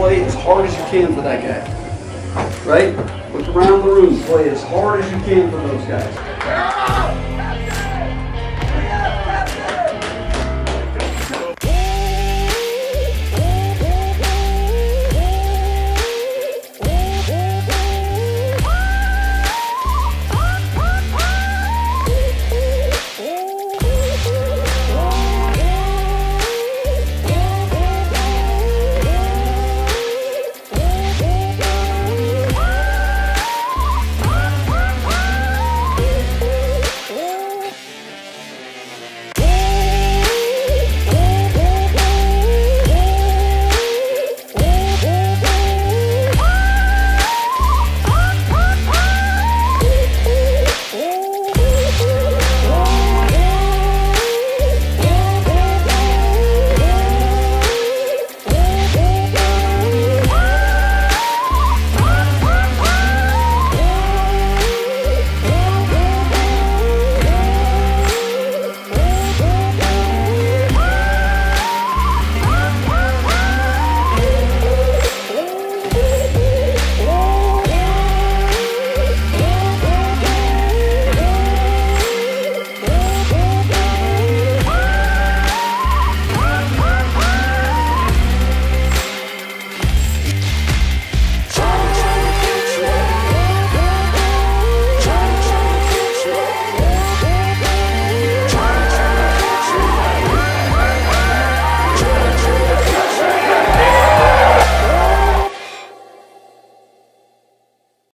play as hard as you can for that guy. Right? Look around the room, play as hard as you can for those guys.